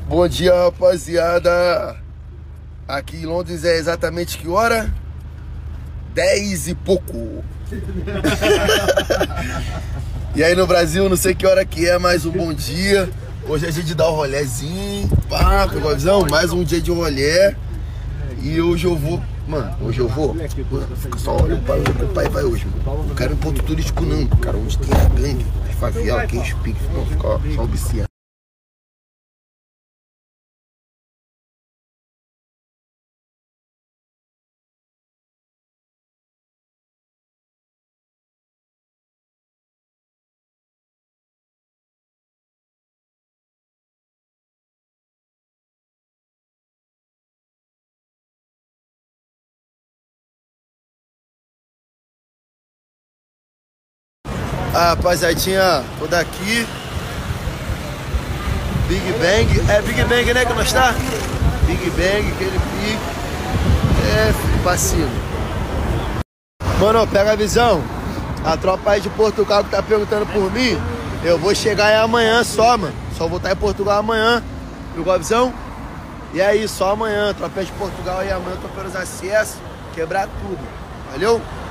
Bom dia, rapaziada. Aqui em Londres é exatamente que hora? 10 e pouco. E aí no Brasil, não sei que hora que é, mais um bom dia. Hoje é dia de dar um rolézinho. Pá, pegou a visão? Mais um dia de rolé. E hoje eu vou... Mano, hoje eu vou... Fica só olhando para o pai vai hoje, mano. Não quero ir em ponto turístico não, cara. Onde tem a gangue, as favelas, quem explica, não fica só observando. A rapaziadinha toda aqui. Big Bang. É Big Bang, né, que nós tá? Big Bang, aquele pique. É, filho, passinho. Mano, pega a visão. A tropa aí de Portugal que tá perguntando por mim, eu vou chegar aí amanhã só, mano. Só vou estar em Portugal amanhã. Pegou a visão? E aí, só amanhã. Tropa de Portugal aí amanhã, tô pelos acessos. Quebrar tudo. Valeu?